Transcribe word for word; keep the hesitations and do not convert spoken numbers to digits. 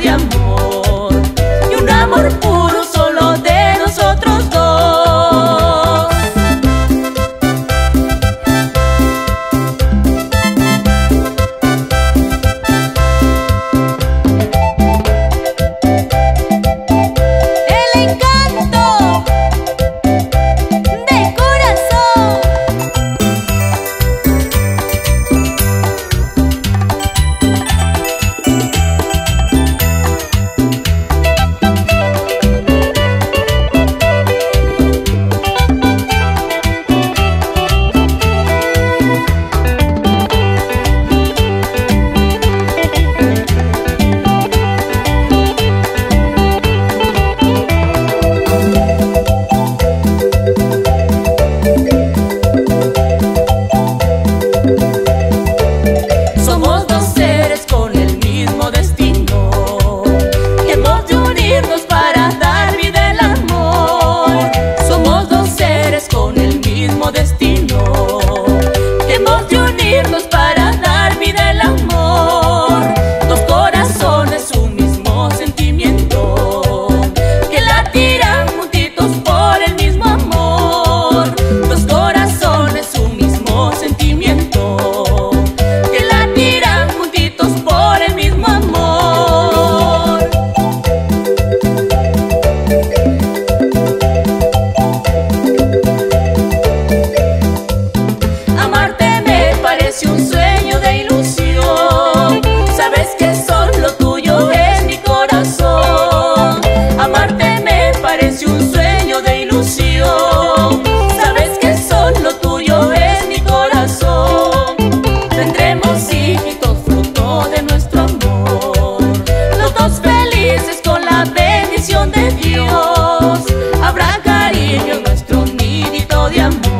de amor, y un amor puro solo de nosotros dos. El encanto de corazón. Somos dos seres con el mismo destino, que hemos de unirnos para dar vida al amor. Somos dos seres con el mismo destino, que hemos de unirnos para dar vida al amor. Dos corazones, un mismo sentimiento, que latirán juntitos por el mismo amor. Dos corazones, un mismo sentimiento, por el mismo amor. Amarte me parece un sueño de ilusión. Sabes que solo tuyo es mi corazón. Amarte me parece un sueño de ilusión. Sabes que solo tuyo es mi corazón. Tendremos hijitos de nuestro amor, los dos felices con la bendición de Dios. Habrá cariño en nuestro nidito de amor.